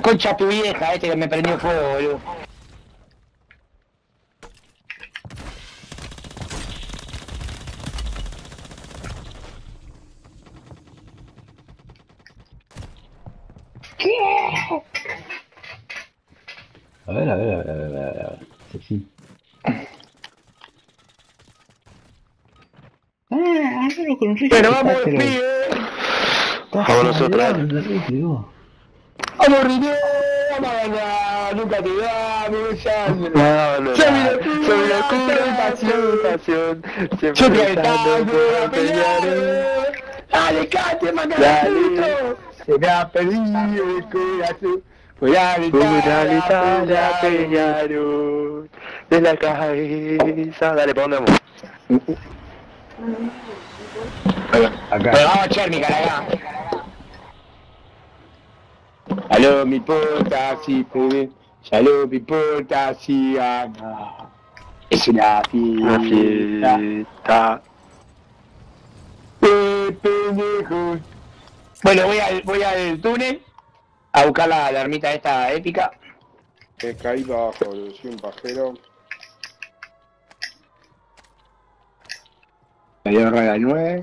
concha tu vieja, que me prendió fuego, boludo. ¿Qué? A ver. Sí. Hazlo con rifle. Bueno, vamos, pibe. Vamos nosotros. Vamos, Rineo, vamos a ganar, nunca te damos, ya. No, Se me locura, pasión. Yo te alcanzo a pelear. Alicante, Mangalito. Se me ha perdido el corazón. Voy a gritar a Peñarol de la cabeza. Dale, ¿para dónde vamos? Acá. Pero vamos a echar mi cara acá. Aló, mi puta, si pude. Aló, mi puta, si gana. Es una fiesta. Pendejo. Bueno, voy al túnel a buscar la ermita esta épica. Me caí abajo, boludo, soy un pajero. Me dio raya 9.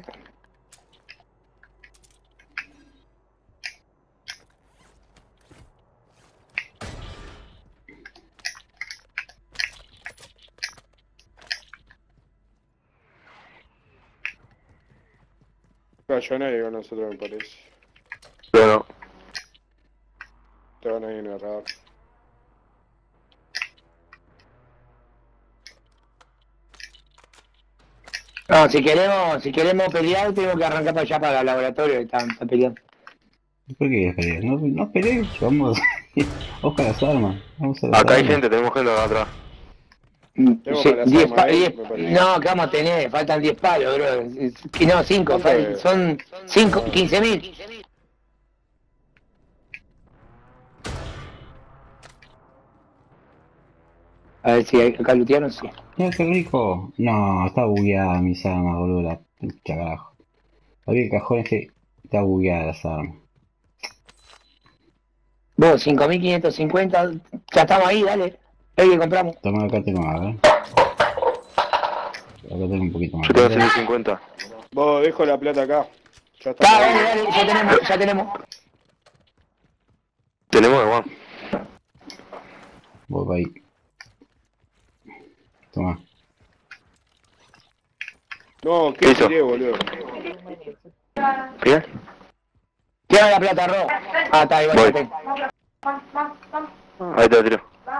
No, yo nadie con nosotros me parece. Bueno, Te van a ir a errar. No, si queremos pelear, tenemos que arrancar para allá para el laboratorio, están peleando. ¿Por qué pelear? No pelees, vamos. Busca las armas. Vamos a las acá hay armas. gente, tenemos gente acá atrás. Tengo para las armas ahí, me parece. No, ¿qué vamos a tener? Faltan 10 palos, bro. No, 5, ¿Cuánto? son 5, 15.000. A ver si acá lutearon, sí. No, qué rico. No, está bugueada mis armas, boludo. La pucha carajo. Abrí el cajón este. Está bugueada las armas. Vos, 5.550, ya estamos ahí, dale. Ahí que compramos. Toma, acá tengo, a ver. Acá tengo un poquito más. Yo tengo 150. Vos, dejo la plata acá. Ya está. Dale, ya tenemos. Tenemos igual. Voy para ahí. Toma. No, ¿Qué ¿qué hizo? tiré, boludo? ¿Bien? Quiero la plata, Ro. Ah, está, igual Voy. que tengo. Ahí te lo tiro.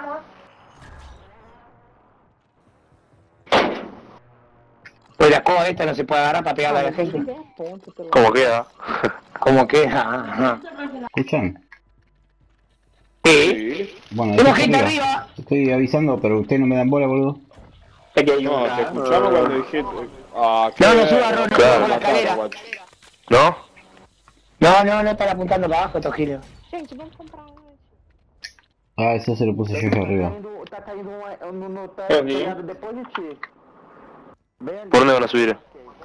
Pues la escoba esta no se puede agarrar para pegarle a la gente. ¿Cómo queda? Como que, ajá. ¿Escuchan? Sí. Sí. Bueno, Tenemos estoy gente arriba. Estoy avisando, pero ustedes no me dan bola, boludo. No, te escuchamos cuando dije... Ah, No, no suba, Ro, no Claro. suba por la escalera. guacho. ¿No? No están apuntando para abajo estos giles. Gente, vamos comprar um lanche. Ah, eso se lo puse yo arriba. Tá caindo no teto, pegado depois de ti. Bem ¿Por dónde van a subir?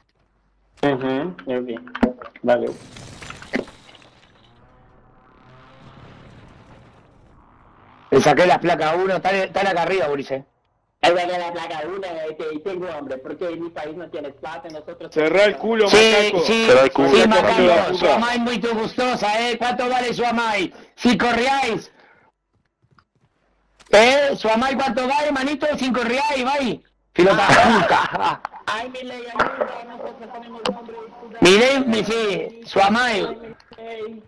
Bien. Vale. Le saqué las placas a uno, están acá arriba, Ulises. Ahí va la placa de una y tengo hambre, porque en mi país no tienes plata, nosotros... Cerrá el culo, Sí, macaco. sí, Cerrá el culo. sí, Macaco, Macaco, la su puta. amai muy gustosa, ¿cuánto vale su amai? Si corriáis. Su amai, ¿cuánto vale, manito? 5 reais, vai. Filota puta. Ay, mi ley, ayuda, nosotros tenemos hambre. Miré, sí, su amai. Hey.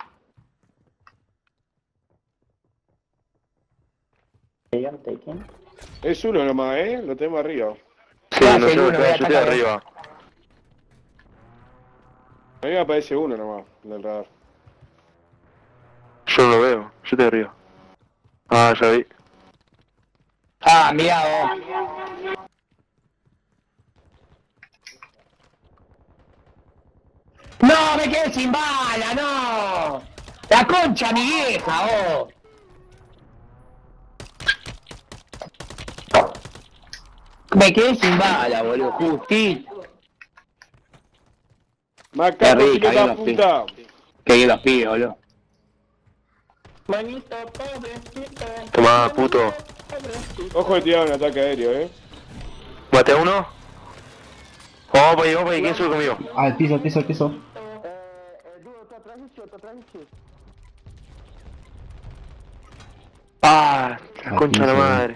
Es uno nomás, lo tenemos arriba. Sí, Ah, no sé, seguro, yo voy a estoy atacar. arriba. A mí me aparece uno nomás, en el radar. Yo no lo veo, yo estoy arriba. Ah, ya vi. Ah, mirá vos. No, me quedé sin bala, no. La concha, mi vieja, vos. Me quedé sin bala, boludo, justito. Macaco, rica, filota los puta. Que los pibes, boludo. Manito, pobrecito. Toma, puto. Ojo de tirar un ataque aéreo, Mate a uno. Vamos para ahí, ¿quién sube conmigo? Ah, el piso, el piso, el piso. Digo, tô atrás de ti, eu tô atrás de ti. Ah, la concha de la madre.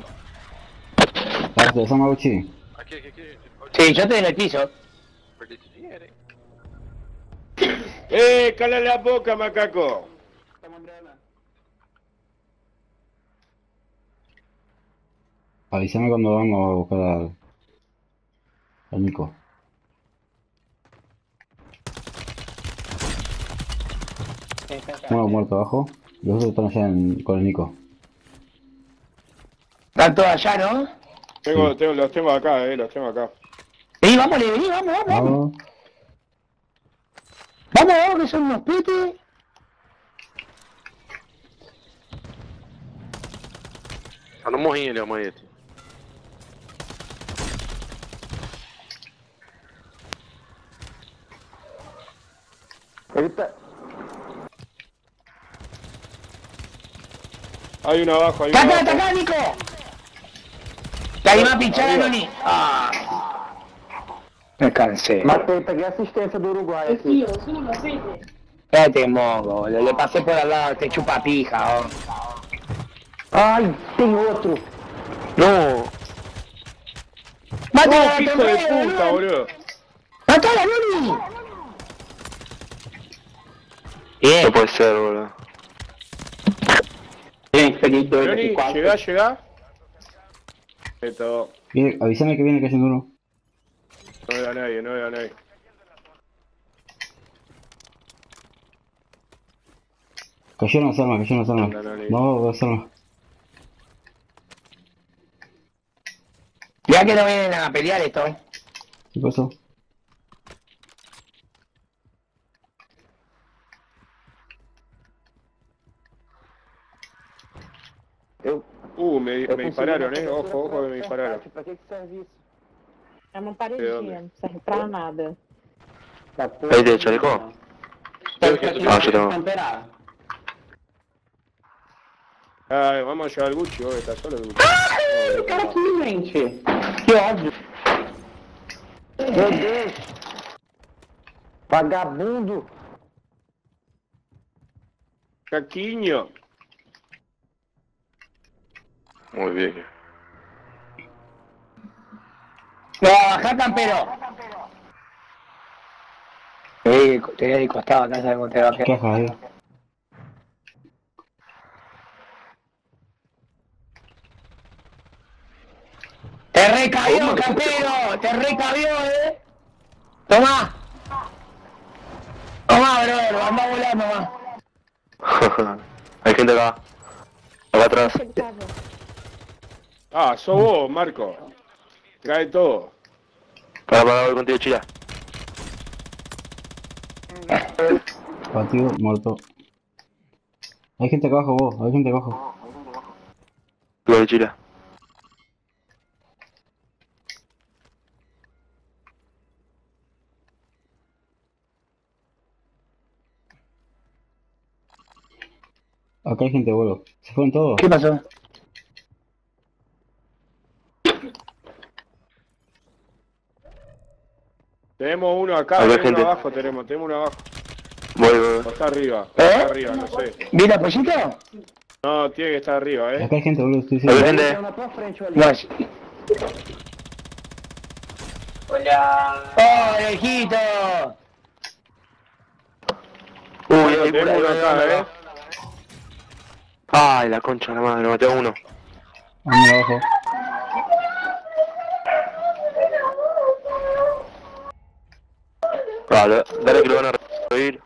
Ah, te llama Uchi. Sí, yo estoy en el piso. Cala la boca, macaco. Avísame cuando vamos a buscar al Nico. Uno muerto abajo. Los otros están allá con el Nico. Están todos allá, ¿no? Los tengo acá, los tengo acá. Vení, vamos, vamos. Vamos. Vamos, que son unos petes. Ando morrendo ali, amanhã. Ahorita. Hay uno abajo, ¡Está acá, Nico! La iba a pinchar a Noni. Me cansé. Matei, peguei assistência do Uruguai aqui. Te mongo, boludo. Le pasé por al lado, te chupa pija, oh. Ay, tem outro. No. ¡Mátala, hijo de puta, boludo! ¡Mátala, Noni! No puede ser, boludo. Bien, feliz Johnny, llegá. Esto. Avísame que viene cayendo uno. No veo a nadie. Cayeron las armas. No, las armas. Ya que no vienen a pelear esto, ¿Qué pasó? Me dispararon, ojo que me dispararon. Pra que serve isso? É uma paredinha, não serve pra nada. Ahí te chaleco. Ah, yo tengo. Vamos a llevar al Gucci, vos estás solo el Gucci. Ai, o cara aqui, gente. Que ódio. Meu Deus. Vagabundo. Caquiño. Muy bien. No, bajá, campero. Te voy a ir costado, acá sabes cómo te bajé. Caja ahí. Te recabió, campero. Te recabió, Tomá. Tomá, brother. Anda volando, más. Hay gente acá. Acá atrás. Sos vos, Marco. Cae todo. Para, voy contigo, chila. Batido, muerto. Hay gente acá abajo, vos. Hay gente acá abajo. Lo de chila. Acá hay gente, boludo. ¿Se fueron todos? ¿Qué pasó? Tenemos uno acá, Acá hay tenemos uno gente. abajo, tenemos uno abajo. Voy. O está arriba, no sé. ¿Vino pollito? No, tiene que estar arriba, Acá hay gente, boludo. Estoy Hay diciendo. gente. No, sí. Hola. ¡Oh, viejito! Uy, Tenemos uno acá, Ay, la concha de la madre, maté a uno. Anda abajo. Dale que lo van a reír.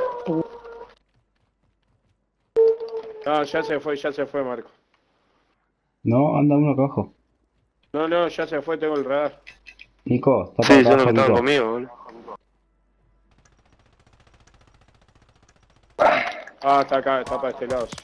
No, ya se fue, Marco. No, anda uno acá abajo. No, ya se fue, tengo el radar. Nico, está Sí, para son los abajo, que estaban Nico. conmigo, boludo. Está acá, está para este lado.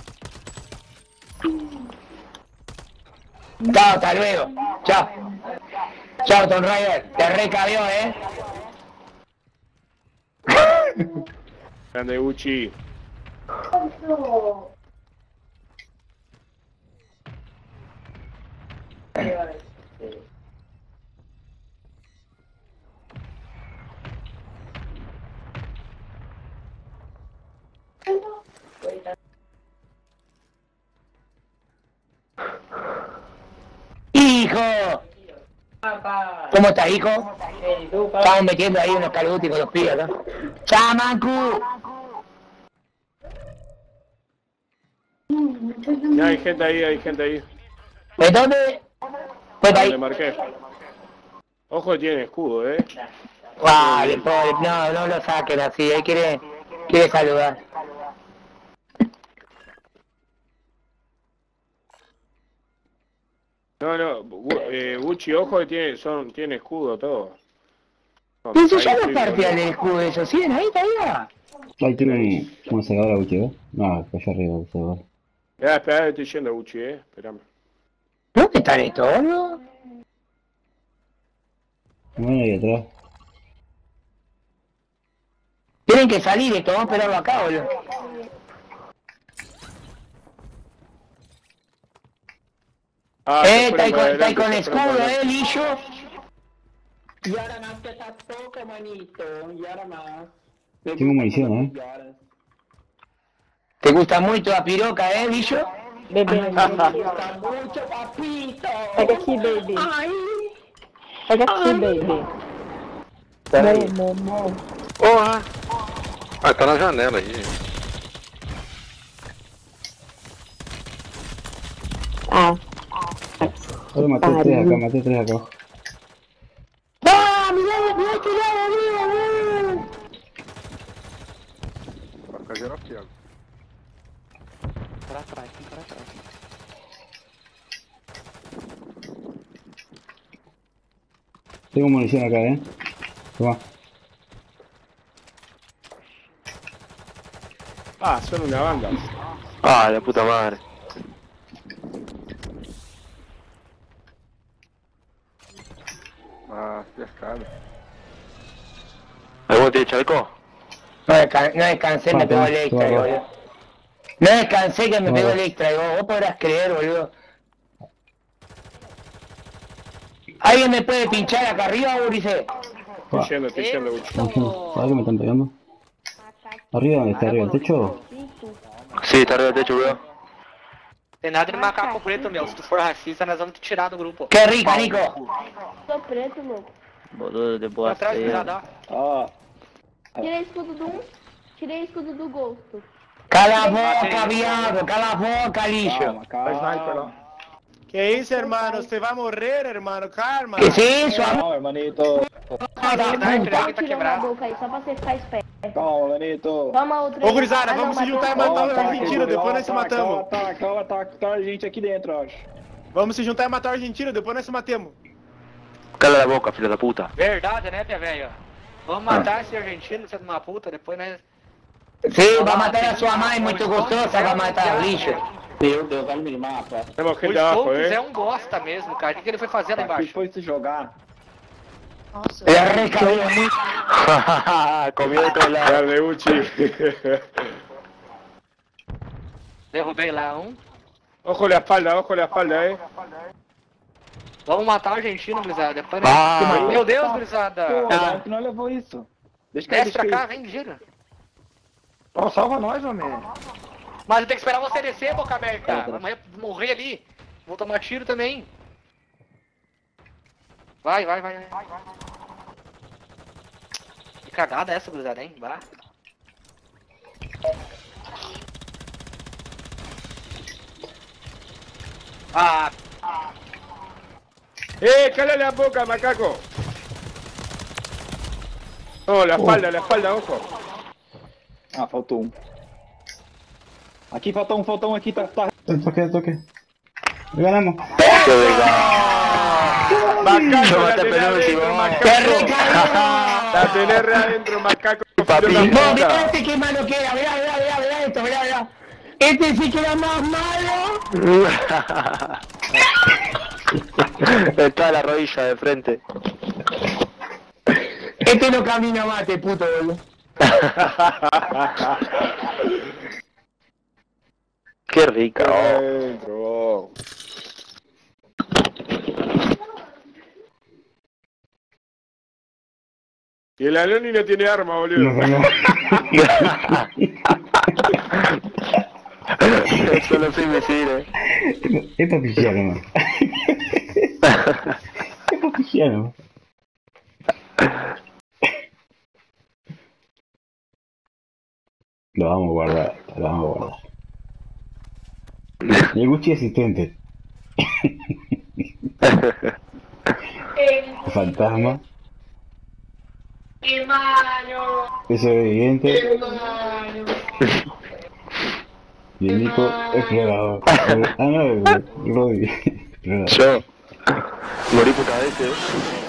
Chao, hasta luego. Chao. Chao, Tom Raider. Te recabió, Grande Gucci. ¡Hijo! ¿Cómo estás, hijo? Estamos metiendo ahí unos calutis con los pibes, ¿no? ¡Chamacu! Ya hay gente ahí, hay gente ahí. ¿De dónde? Pues ahí. Le marqué. Ojo, tiene escudo, Vale, pobre, no lo saquen así, él quiere saludar. No, Gucci, ojo que tiene escudo todo. Eso ya no partía del escudo eso, ¿sí? Ahí, todavía. Ahí tiene una secadora, Gucci, ¿eh? No, cayó arriba el secador. Ya, espera, estoy yendo, Gucci, espérame. ¿Dónde están estos, boludo? Bueno, ahí atrás. Tienen que salir estos, vamos a esperarlo acá, boludo. Está ahí con escudo, Lillo. Y ahora más que está toca, manito. Y ahora más. Tengo munición, ¿Te gusta mucho la piroca, Lillo? Bebê. Me gusta mucho, papito. Pega aqui, baby. Ai. Pega aqui, baby. Amor. Porra! Ah, tá na janela aí. Ah. Ahora maté tres acá. ¡Ah, mirá este lado, amigo! Vai ficar geral aqui, ó. Para trás, tem para trás. Tengo munición acá, Toma. Ah, son una banda. Ah, la puta madre. Ah, cercado. ¿Algún tiene chaleco? No descansé, me pegó el extra, boludo. No descansé que me pegó el extra, vos podrás creer, boludo. ¿Alguien me puede pinchar acá arriba, Urice? Estoy yendo, Gucci. ¿Sabes que me están pegando? ¿Arriba dónde está? ¿Arriba del techo? Sí, tá arriba do techo, bro. Tem nada de macaco preto, meu. Se tu for racista, nós vamos te tirar do grupo. ¡Qué rica, Nico! Sou preto, louco. Boludo, de boa Atrás, feia. cuidado, Ó. Tirei escudo do 1, tirei escudo do Ghosto. ¡Cala a boca, viado! ¡Cala a boca, lixo! Calma. Que isso, hermano? Você vai morrer, hermano? Calma. ¿Qué es eso, amor? Calma, hermanito. Tá tirando a boca aí, só pra você ficar esperto. Calma, hermanito. Vamos a outra. Ô, gurizada, vamos se juntar e matar o Tá, argentino, depois nós se matamos. Tá a gente aqui dentro, eu acho. Vamos se juntar e matar o argentino, depois nós se matamos. Cala a boca, filha da puta. Verdade, né, pia velho? Vamos matar esse argentino, você é uma puta, depois nós... Sí, va a matar a su mamá, es muy gostosa, va a matar al lixo. Meu Deus, olha o minimapa. Tenemos O gente abajo, Stokes é um bosta mesmo, cara. O que ele foi fazer lá Aqui embaixo? foi se jogar. Le recabé. Comió de todos lados. Dale, Gucci. Derrubei lá um. Ojo la espalda, Vamos matar o argentino, gurizada. Depois Ah. Meu Deus, gurizada. Pô, que não levou isso. Deixa Desce cair, pra cá, vem, gira. Ó, salva nós, homem. Mas eu tenho que esperar você descer, boca aberta. Amanhã eu vou morrer ali. Vou tomar tiro também. Vai. Que cagada essa, gurizada, hein? Vai. Ah, cala la boca, macaco. No, la espalda, ojo. Ah, faltou um. Aqui faltou um aqui, tá. Toque. Ganamos. Macaco, la tenés adentro, macaco. La tenés re adentro, macaco. No, mirá este que malo que era, mirá esto, mirá. Este sí que era más malo. Está la rodilla de frente. Este no camina más, este puto, boludo. Qué rica, oh. Dentro. Y el Aloni no tiene arma, boludo. No. Solo soy misiles. Es papillano, man. Es papillano. Lo vamos a guardar. Y el Gucci asistente. El fantasma. Hermano. Eso es evidente. Hermano. Y el Nico explorador. Ah, no, Roddy. Yo morí puta veces.